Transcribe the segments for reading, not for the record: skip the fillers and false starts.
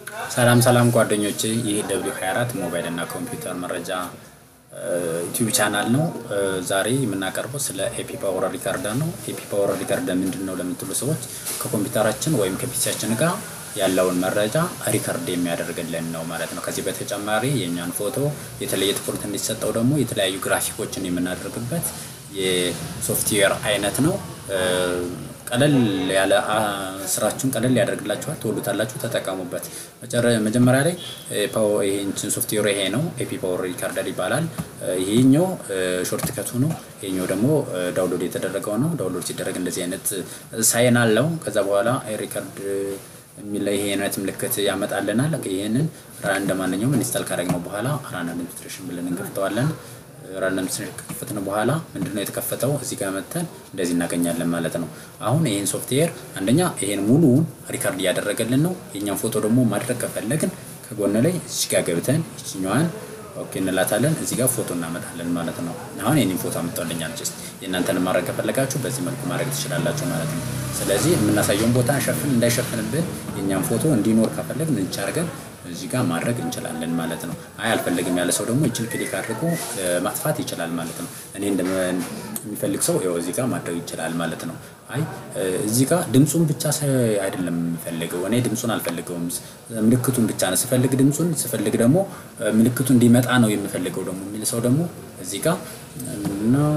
ሰላም ጓደኞቼ ይሄ W24 ሞባይል እና ኮምፒውተር መረጃ ዩቲዩብ ቻናል ነው። ዛሬ የምናቀርበው ስለ ኤፒ ፓወር ሪከርደር ነው። ኤፒ ፓወር ሪከርደር ምንድነው ለምትሉ ሰዎች ከኮምፒውተራችን ወይም ከፒሲያችን ጋር ያለውን መረጃ ሪከርድ የሚያደርግልን ነው ማለት ነው። ከዚህ በተጨማሪ የኛን ፎቶ የተለየ ትኩረት እንዲሰጠው ደግሞ የተለያዩ ግራፊኮችን የምናደርግበት የሶፍትዌር አይነት ነው። ቀለል ያለ ስራችሁን ቀለል ያደርግላችኋል ተወሉታላችሁ ተጠቀሙበት። መጀመሪያ ላይ ይሄን ሶፍትዌር ይሄ ነው ኤፒ ፓወር ሪከርደር ይባላል። ይሄኛው ሾርት ከቱ ነው። ይሄኛው ደግሞ ዳውንሎድ የተደረገው ነው። ዳውንሎድ ሲደረግ እንደዚህ አይነት ሳይን አለው። ከዛ በኋላ ሪከርድ የሚል ይሄ አይነት ምልክት ያመጣልናል። ይሄንን ራን እንደማንኛውም ኢንስታል ካደረግነው በኋላ ራን አድሚኒስትሬሽን ብለን እንከፍተዋለን። ራን አድሚኒስትሬሽን ከፈትነው በኋላ ምንድነው የተከፈተው እዚህ ጋር መተን እንደዚህ እናገኛለን ማለት ነው። አሁን ይሄን ሶፍትዌር አንደኛ ይሄን ሙሉውን ሪከርድ ያደረገልን ነው። የኛን ፎቶ ደግሞ ማድረግ ከፈለግን ከጎን ላይ እዚህ ጋር ገብተን እቺኛዋን ኦኬ እንላታለን። እዚህ ጋር ፎቶ እናመጣለን ማለት ነው። አሁን የኔን ፎቶ አመጣልኛል። ጀስት የእናንተን ማድረግ ከፈለጋችሁ በዚህ መልኩ ማድረግ ትችላላችሁ ማለት ነው። ስለዚህ የምናሳየውን ቦታ እንዳይሸፍንብን የኛን ፎቶ እንዲኖር ከፈለግን እንቻርገን እዚህ ጋር ማድረግ እንችላለን ማለት ነው። አይ አልፈልግም ያለ ሰው ደግሞ እቺን ክሊክ አድርጎ ማጥፋት ይችላል ማለት ነው። እኔ እንደሚፈልግ ሰው ይኸው እዚህ ጋር ማድረግ ይችላል ማለት ነው። አይ እዚህ ጋር ድምጹን ብቻ አይደለም የምፈልገው እኔ ድምጹን አልፈልገውም ምልክቱን ብቻ ነው ስፈልግ ድምጹን ስፈልግ ደግሞ ምልክቱ እንዲመጣ ነው የምፈልገው ደግሞ የሚል ሰው ደግሞ እዚህ ጋር ነው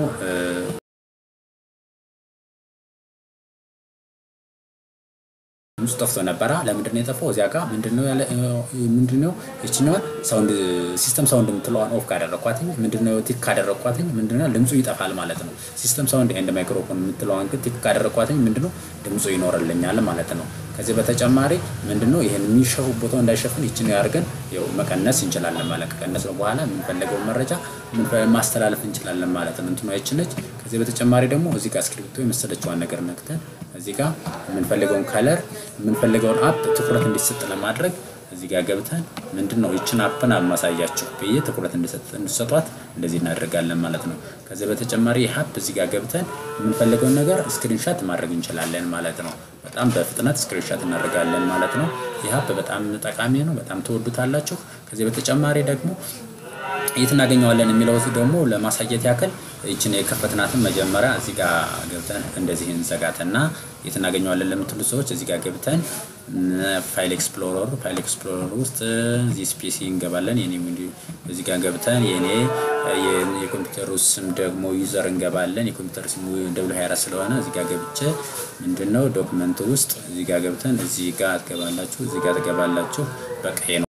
ሙስጠፋ ነበራ ለምንድነው የጠፋው እዚያ ጋር ምንድነው እቺኛው ሳውንድ ሲስተም ሳውንድ የምትለዋን ኦፍ ካደረኳትኝ ምንድነው ቲክ ካደረኳትኝ ምንድነው ድምጹ ይጠፋል ማለት ነው። ሲስተም ሳውንድ ኤንድ ማይክሮፎን የምትለዋን ቲክ ካደረኳትኝ ምንድነው ድምጹ ይኖርልኛል ማለት ነው። ከዚህ በተጨማሪ ምንድነው ይሄን የሚሸፉ ቦታው እንዳይሸፍን እቺን ያርገን ያው መቀነስ እንችላለን ማለት ከቀነስ በኋላ የምንፈልገው መረጃ ማስተላለፍ እንችላለን ማለት ነው። እንትኑ አይችነች ከዚህ በተጨማሪ ደግሞ እዚህ ጋር ስክሪፕቱ የመሰለችዋን ነገር ነክተን እዚህ ጋር የምንፈልገውን ከለር የምንፈልገውን አፕ ትኩረት እንዲሰጥ ለማድረግ እዚህ ጋር ገብተን ምንድነው እቺን አፕን አማሳያችሁ በየ ትኩረት እንዲሰጧት እንደዚህ እናደርጋለን ማለት ነው። ከዚህ በተጨማሪ አፕ እዚህ ጋር ገብተን የምንፈልገውን ነገር ስክሪንሾት ማድረግ እንችላለን ማለት ነው። በጣም በፍጥነት ስክሪንሾት እናደርጋለን ማለት ነው። ይህ አፕ በጣም ጠቃሚ ነው። በጣም ተወዱታላችሁ። ከዚህ በተጨማሪ ደግሞ የት እናገኘዋለን የሚለው ደግሞ ለማሳየት ያክል እቺን የከፈትናትን መጀመሪያ እዚህ ጋር ገብተን እንደዚህ እንዘጋትና የት እናገኘዋለን ለምትሉ ሰዎች እዚህ ጋር ገብተን ፋይል ኤክስፕሎረር ውስጥ ዚስ ፒሲ እንገባለን። የኔ እዚህ ጋር ገብተን የኮምፒውተሩ ስም ደግሞ ዩዘር እንገባለን። የኮምፒውተር ስሙ W24 ስለሆነ እዚህ ጋር ገብቼ ምንድነው ዶክመንት ውስጥ እዚህ ጋር ገብተን እዚህ ጋር ትገባላችሁ። እዚህ ጋር ትገባላችሁ በቃ